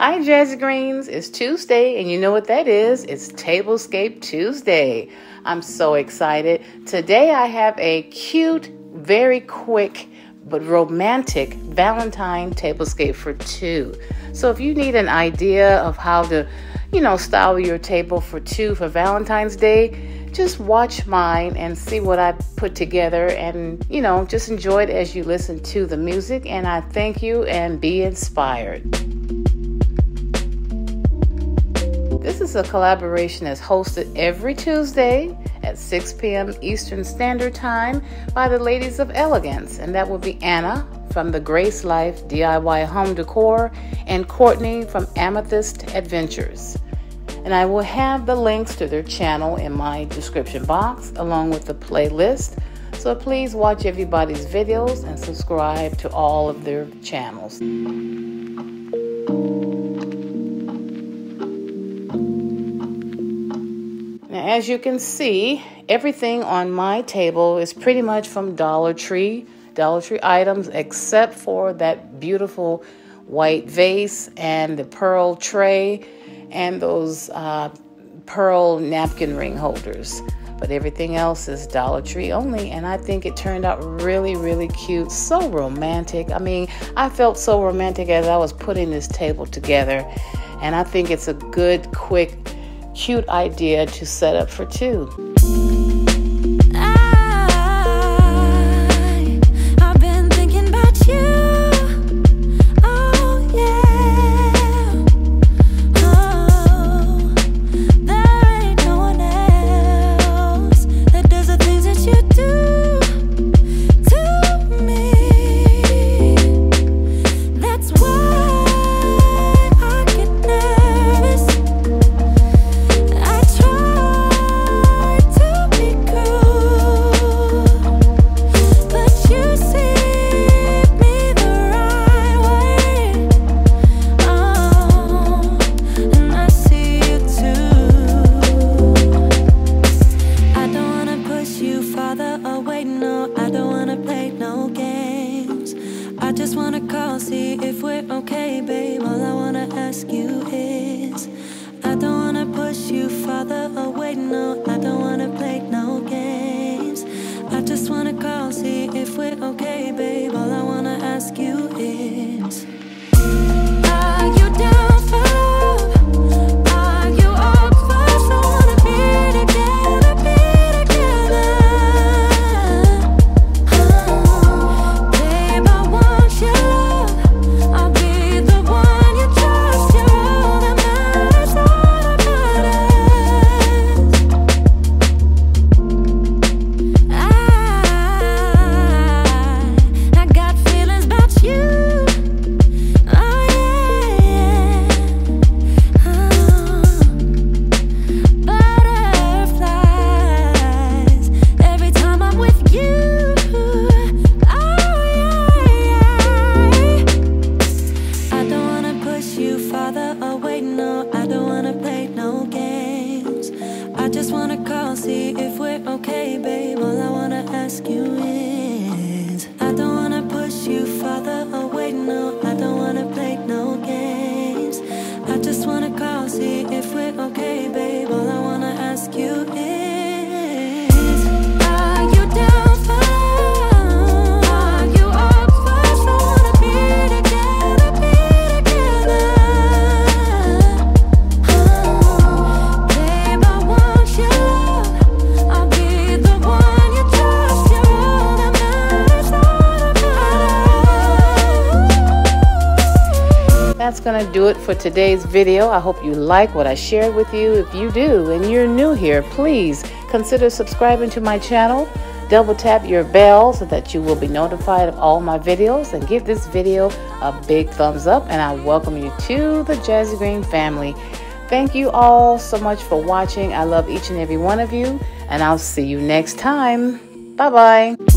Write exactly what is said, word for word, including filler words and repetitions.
Hi, Jazigreens. It's Tuesday, and you know what that is. It's Tablescape Tuesday. I'm so excited. Today I have a cute, very quick, but romantic Valentine tablescape for two. So if you need an idea of how to, you know, style your table for two for Valentine's Day, just watch mine and see what I put together, and, you know, just enjoy it as you listen to the music. And I thank you, and be inspired. This is a collaboration that's hosted every Tuesday at six p m Eastern Standard Time by the ladies of Elegance, and that will be Anna from the Grace Life D I Y Home Decor and Courtney from Amethyst Adventures. And I will have the links to their channel in my description box along with the playlist. So please watch everybody's videos and subscribe to all of their channels. Now, as you can see, everything on my table is pretty much from Dollar Tree. Dollar Tree items, except for that beautiful white vase and the pearl tray and those uh, pearl napkin ring holders. But everything else is Dollar Tree only, and I think it turned out really, really cute. So romantic. I mean, I felt so romantic as I was putting this table together, and I think it's a good, quick, cute idea to set up for two. I just wanna call, see if we're okay, babe. All I wanna ask you is, I don't wanna push you farther away, no. I don't wanna play no games. I just wanna call, see if we're okay, babe. All I wanna ask you is, are you down for love? Are you up for so wanna be together, be together? Oh, babe, I want your love. I'll be the one you trust. You're all that matters, all that matters. I, I got feelings about you. Oh yeah, yeah. Oh. Butterflies every time I'm with you. Oh yeah, yeah. I don't wanna push you farther away, no. I don't wanna play no games. I just wanna call, see if we're okay, babe. All I wanna ask you is, I don't wanna push you farther away, no. I don't wanna play no games. I just wanna call, see if we're okay, babe. All I wanna ask you is, are you down for love? Are you up for so wanna be together, be together? Oh, babe, I want your love. I'll be the one you trust. You're all that matters, all that matters. That's gonna do it for today's video. I hope you like what I shared with you. If you do and you're new here, please consider subscribing to my channel. Double tap your bell so that you will be notified of all my videos, and give this video a big thumbs up, and I welcome you to the Jazigreen family. Thank you all so much for watching. I love each and every one of you, and I'll see you next time. Bye bye.